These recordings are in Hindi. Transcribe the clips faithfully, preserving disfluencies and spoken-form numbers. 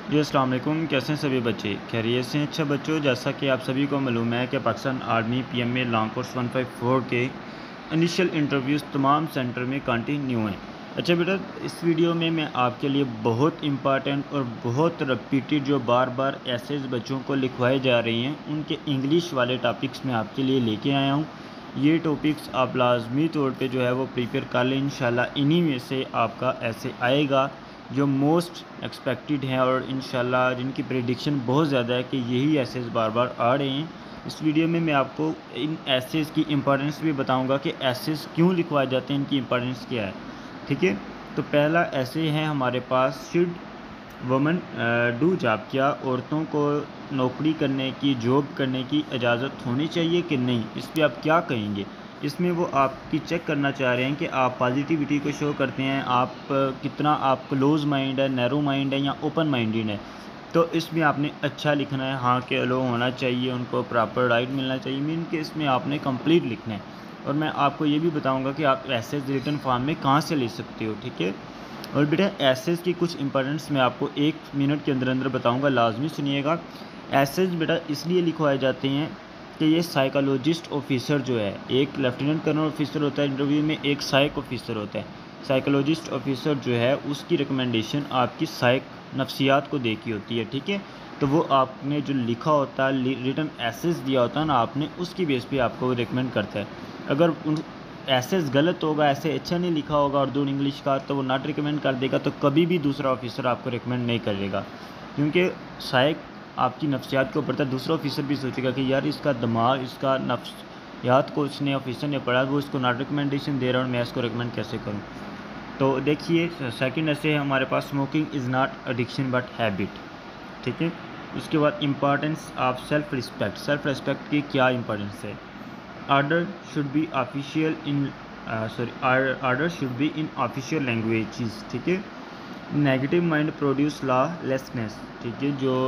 जी अस्सलाम वालेकुम। कैसे हैं सभी बच्चे? खैरियत से हैं? अच्छा बच्चों, जैसा कि आप सभी को मालूम है कि Pakistan army P M A long course one five four के इनिशियल इंटरव्यूज़ तमाम सेंटर में कंटिन्यू हैं। अच्छा बेटा, इस वीडियो में मैं आपके लिए बहुत इंपॉर्टेंट और बहुत रिपीटेड जो बार बार एसेज बच्चों को लिखवाए जा रही हैं उनके इंग्लिश वाले टॉपिक्स मैं आपके लिए लेके आया हूँ। ये टॉपिक्स आप लाजमी तौर पे जो है वो प्रिपेयर कर लें। इंशाल्लाह इन्हीं में से आपका ऐसे आएगा जो मोस्ट एक्सपेक्टेड हैं और इंशाल्लाह जिनकी प्रेडिक्शन बहुत ज़्यादा है कि यही एसेज बार बार आ रहे हैं। इस वीडियो में मैं आपको इन एसेज की इम्पोर्टेंस भी बताऊंगा कि एसेज क्यों लिखवाए जाते हैं, इनकी इम्पोर्टेंस क्या है। ठीक है, तो पहला ऐसे है हमारे पास, शुड वुमेन डू जॉब, क्या औरतों को नौकरी करने की, जॉब करने की इजाज़त होनी चाहिए कि नहीं। इस पर आप क्या कहेंगे? इसमें वो आपकी चेक करना चाह रहे हैं कि आप पॉजिटिविटी को शो करते हैं, आप कितना आप क्लोज माइंड है, नैरो माइंड है या ओपन माइंडेड है। तो इसमें आपने अच्छा लिखना है, हाँ के अलो होना चाहिए, उनको प्रॉपर राइट मिलना चाहिए, मीन कि इसमें आपने कंप्लीट लिखना है। और मैं आपको ये भी बताऊंगा कि आप एसेज रिटन फॉर्म में कहाँ से ले सकते हो। ठीक है, और बेटा एसेज की कुछ इंपॉर्टेंस मैं आपको एक मिनट के अंदर अंदर बताऊंगा, लाजमी सुनिएगा। एसेज बेटा इसलिए लिखवाए जाते हैं कि ये साइकोलॉजिस्ट ऑफिसर जो है, एक लेफ्टिनेंट कर्नल ऑफिसर होता है इंटरव्यू में, एक साइक ऑफिसर होता है। साइकोलॉजिस्ट ऑफिसर जो है उसकी रिकमेंडेशन आपकी साइक नफ्सियात को दे की होती है। ठीक है, तो वो आपने जो लिखा होता है, रिटन एसेज दिया होता है ना आपने, उसकी बेस पे आपको रिकमेंड करता है। अगर उन एसेज गलत होगा, ऐसे अच्छा नहीं लिखा होगा उर्दू इंग्लिश का, तो वो नॉट रिकमेंड कर देगा, तो कभी भी दूसरा ऑफिसर आपको रिकमेंड नहीं करेगा, क्योंकि साइक आपकी नफ्सियात के ऊपर था। दूसरा ऑफिसर भी सोचेगा कि यार इसका दिमाग, इसका नफ्सियात को इसने ऑफिसर ने पढ़ा, वो इसको नॉट रिकमेंडेशन दे रहा हूँ, मैं इसको रिकमेंड कैसे करूँ। तो देखिए सेकंड ऐसे है हमारे पास, smoking is not addiction but habit. ठीक है, उसके बाद importance of self respect. Self respect की क्या इंपॉर्टेंस है? Order should be official in sorry order should be in official languages. ठीक है, नेगेटिव माइंड प्रोड्यूस लॉलेसनेस। ठीक है, जो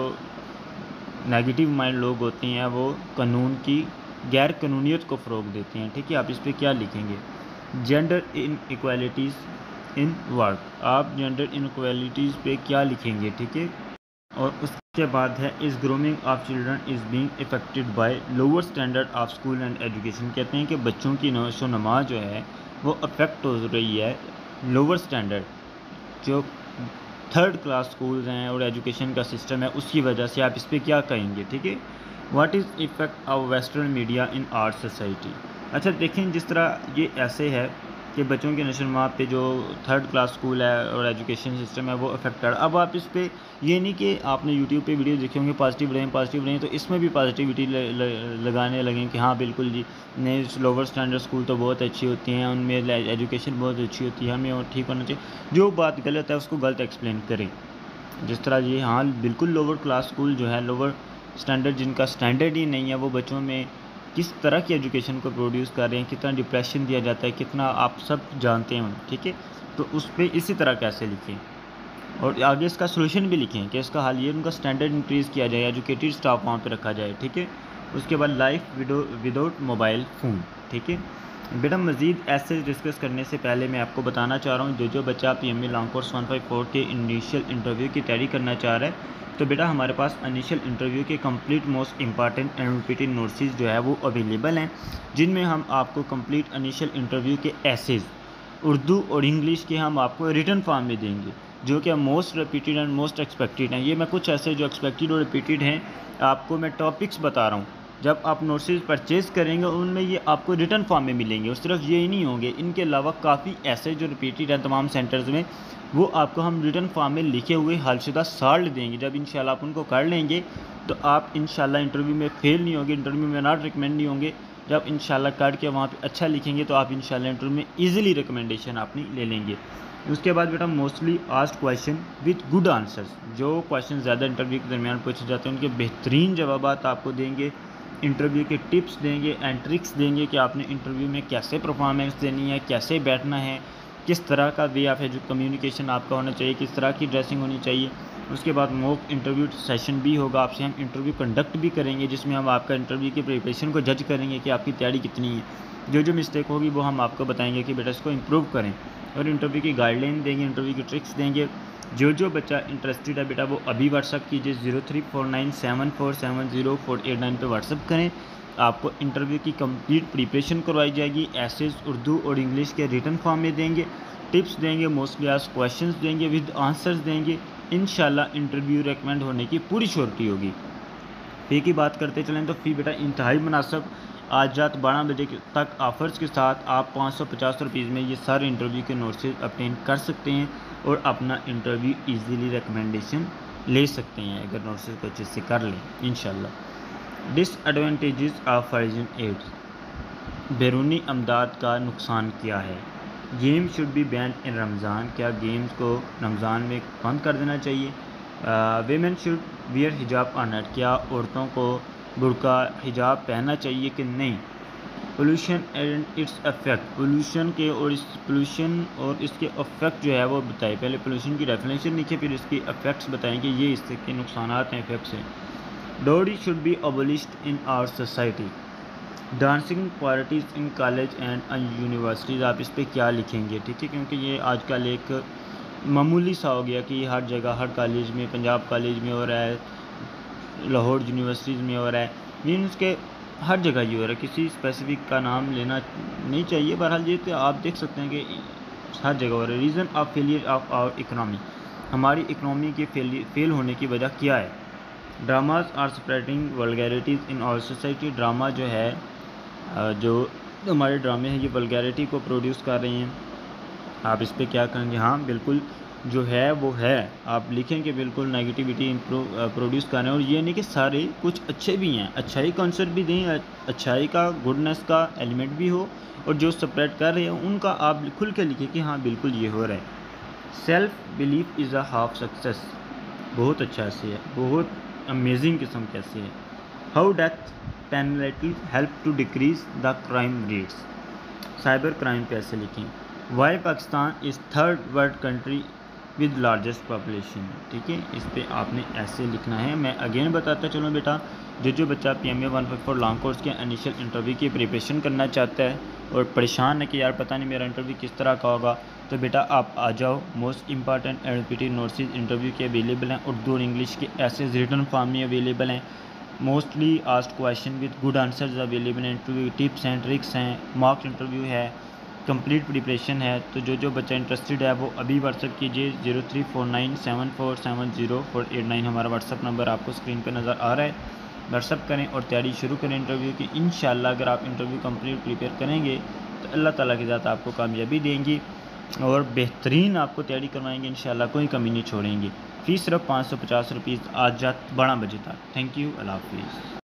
नेगेटिव माइंड लोग होते हैं वो कानून की गैर कानूनियत को फ़रोग देते हैं। ठीक है, आप इस पर क्या लिखेंगे? Gender in equalities in work, आप जेंडर इन इक्वालिटीज़ पे क्या लिखेंगे? ठीक है, और उसके बाद है, इस grooming of children is being effected by lower standard of school and education. कहते हैं कि बच्चों की नशो नमा जो है वो अफेक्ट हो रही है लोअर स्टैंडर्ड, जो थर्ड क्लास स्कूल्स हैं और एजुकेशन का सिस्टम है, उसकी वजह से। आप इस पर क्या कहेंगे? ठीक है, what is effect of western media in our society. अच्छा देखें, जिस तरह ये ऐसे है कि बच्चों के नशोनुमा पे जो थर्ड क्लास स्कूल है और एजुकेशन सिस्टम है वो अफेक्ट कर। अब आप इस पर ये नहीं कि आपने यूट्यूब पे वीडियो देखे होंगे पॉजिटिव रहें पॉजिटिव रहें, तो इसमें भी पॉजिटिविटी लगाने लगें कि हाँ बिल्कुल जी, नहीं लोअर स्टैंडर्ड स्कूल तो बहुत अच्छी होती हैं, उनमें एजुकेशन बहुत अच्छी होती है, हमें और ठीक होना चाहिए। जो बात गलत है उसको गलत एक्सप्लेन करें। जिस तरह ये हाँ बिल्कुल लोअर क्लास स्कूल जो है, लोअर स्टैंडर्ड, जिनका स्टैंडर्ड ही नहीं है, वो बच्चों में किस तरह की एजुकेशन को प्रोड्यूस कर रहे हैं, कितना डिप्रेशन दिया जाता है, कितना आप सब जानते हैं। ठीक है, तो उस पर इसी तरह कैसे लिखें और आगे इसका सोल्यूशन भी लिखें कि इसका हाल ये उनका स्टैंडर्ड इंक्रीज़ किया जाए, एजुकेटेड स्टाफ वहाँ पे रखा जाए। ठीक है, उसके बाद लाइफ विदाउट मोबाइल फ़ोन। ठीक है बेटा, मज़ीद ऐसे डिस्कस करने से पहले मैं आपको बताना चाह रहा हूँ, जो जो बच्चा P M A long course one five four के इनिशियल इंटरव्यू की तैयारी करना चाह रहा है, तो बेटा हमारे पास इनिशियल इंटरव्यू के complete most important and repeated notes जो है वो अवेलेबल हैं, जिनमें हम आपको कंप्लीट इनिशियल इंटरव्यू के एसेज उर्दू और इंग्लिश के हम आपको रिटन फॉर्म में देंगे, जो कि most repeated and most expected हैं। ये मैं कुछ ऐसे जो एक्सपेक्टेड और रिपीटेड हैं आपको मैं टॉपिक्स बता रहा हूँ। जब आप नोट्स परचेज़ करेंगे उनमें ये आपको रिटन फॉर्म में मिलेंगे, उस तरफ ये ही नहीं होंगे, इनके अलावा काफ़ी ऐसे जो रिपीटेड हैं तमाम सेंटर्स में, वो आपको हम रिटन फॉर्म में लिखे हुए हलशुदा साल्ट देंगे। जब इंशाल्लाह आप उनको कर लेंगे तो आप इंशाल्लाह इंटरव्यू में फेल नहीं होंगे, इंटरव्यू में नॉट रिकमेंड नहीं होंगे। जब इंशाल्लाह कर के वहाँ पे अच्छा लिखेंगे तो आप इंशाल्लाह इंटरव्यू में ईजिली रिकमेंडेशन अपनी ले लेंगे। उसके बाद बेटा mostly asked question with good answers, जो क्वेश्चन ज़्यादा इंटरव्यू के दरमियान पूछे जाते हैं उनके बेहतरीन जवाब आपको देंगे, इंटरव्यू के टिप्स देंगे एंड ट्रिक्स देंगे कि आपने इंटरव्यू में कैसे परफॉर्मेंस देनी है, कैसे बैठना है, किस तरह का वे ऑफ जो कम्युनिकेशन आपका होना चाहिए, किस तरह की ड्रेसिंग होनी चाहिए। उसके बाद मॉक इंटरव्यू सेशन भी होगा, आपसे हम इंटरव्यू कंडक्ट भी करेंगे, जिसमें हम आपका इंटरव्यू की प्रिपरेशन को जज करेंगे कि आपकी तैयारी कितनी है। जो जो मिस्टेक होगी वो हम आपको बताएंगे कि बेटा इसको इम्प्रूव करें, और इंटरव्यू की गाइडलाइन देंगे, इंटरव्यू की ट्रिक्स देंगे। जो जो बच्चा इंटरेस्टेड है बेटा वो अभी व्हाट्सअप कीजिए, zero three four nine seven four seven zero four eight nine पर व्हाट्सअप करें। आपको इंटरव्यू की कंप्लीट प्रिपरेशन करवाई जाएगी। एसेज उर्दू और इंग्लिश के रिटन फॉर्म में देंगे, टिप्स देंगे, मोस्टली आस्क्ड क्वेश्चंस देंगे, विद आंसर्स देंगे। इंशाल्लाह इंटरव्यू रिकमेंड होने की पूरी श्योरिटी होगी। फ़ी की बात करते चलें तो फ़ी बेटा इंतहाई मुनासिब, आज रात बारह बजे तक ऑफ़र्स के साथ आप पाँच सौ पचास रुपीज़ में ये सारे इंटरव्यू के नोट्स अपटेन कर सकते हैं और अपना इंटरव्यू इजीली रिकमेंडेशन ले सकते हैं अगर नोट्स को अच्छे से कर लें इंशाल्लाह। डिसएडवांटेजेस ऑफ फॉरेन एड, बैरूनी अमदाद का नुकसान क्या है? Game should be ban in Ramzan, क्या गेम्स को रमज़ान में बंद कर देना चाहिए? वीमेन शुड वियर हिजाब और नॉट, क्या औरतों को बुर्का हिजाब पहनना चाहिए कि नहीं? Pollution and its effect, pollution के और इस पोल्यूशन और इसके इफेक्ट जो है वो बताएं। पहले पोल्यूशन की डेफिनेशन लिखिए, फिर इसके इफेक्ट्स बताएंगे, ये इसके नुकसान हैं, इफेक्ट्स हैं। Dowry should be abolished in our society. Dancing parties in college and universities, आप इस पर क्या लिखेंगे? ठीक है, क्योंकि ये आजकल एक मामूली सा हो गया कि हर जगह, हर कॉलेज में, पंजाब कॉलेज में हो रहा है, लाहौर यूनिवर्सिटीज़ में हो रहा है, मीन्स के हर जगह ये हो रहा है। किसी स्पेसिफिक का नाम लेना नहीं चाहिए, बहरहाल ये तो आप देख सकते हैं कि हर जगह हो रहा है। Reason of failure of our economy, हमारी इकनॉमी के फेल फेल होने की वजह क्या है? Dramas are spreading vulgarities in our society, drama जो है, जो हमारे ड्रामे हैं ये वल्गैरिटी को प्रोड्यूस कर रहे हैं। आप इस पे क्या कहेंगे? हाँ बिल्कुल जो है वो है, आप लिखेंगे बिल्कुल नेगेटिविटी प्रोड्यूस कर रहे हैं। और ये नहीं कि सारे, कुछ अच्छे भी हैं, अच्छाई कॉन्सेप्ट भी दें, अच्छाई का, गुडनेस का एलिमेंट भी हो, और जो स्प्रेड कर रहे हैं उनका आप खुल के लिखिए कि हाँ बिल्कुल ये हो रहा है। Self belief is a half success, बहुत अच्छा ऐसे है, बहुत अमेजिंग किस्म कैसे है। How death penalty help to decrease the crime rates, cyber crime पे ऐसे लिखें। Why Pakistan is third world country with largest population, ठीक है, इस पे आपने ऐसे लिखना है। मैं अगेन बताता चलूँ बेटा, जो जो बच्चा P M A one five four long course के इनिशियल इंटरव्यू की प्रिपरेशन करना चाहता है और परेशान है कि यार पता नहीं मेरा इंटरव्यू किस तरह का होगा, तो बेटा आप आ जाओ। Most important L P T notes interview के अवेलेबल हैं, उर्दू और इंग्लिश के ऐसे रिटन फॉर्म में अवेलेबल हैं। Mostly asked question with good answers available हैं, इंटरव्यू टिप्स एंड ट्रिक्स हैं, मॉक इंटरव्यू है, कंप्लीट प्रिपरेशन है। तो जो जो बच्चा इंटरेस्टेड है वो अभी व्हाट्सअप कीजिए, zero three four nine seven four seven zero four eight nine हमारा व्हाट्सअप नंबर आपको स्क्रीन पे नज़र आ रहा है। व्हाट्सअप करें और तैयारी शुरू करें इंटरव्यू की। इंशाल्लाह अगर आप इंटरव्यू कंप्लीट प्रिपेयर करेंगे तो अल्लाह ताला की ज़ात आपको कामयाबी देंगी और बेहतरीन आपको तैयारी करवाएंगे इंशाल्लाह, कोई कमी नहीं छोड़ेंगे। फ़ीस सिर्फ पाँच सौ पचास रुपीज़, आज रात बारह बजे तक। थैंक यू, अल्लाह हाफिज़।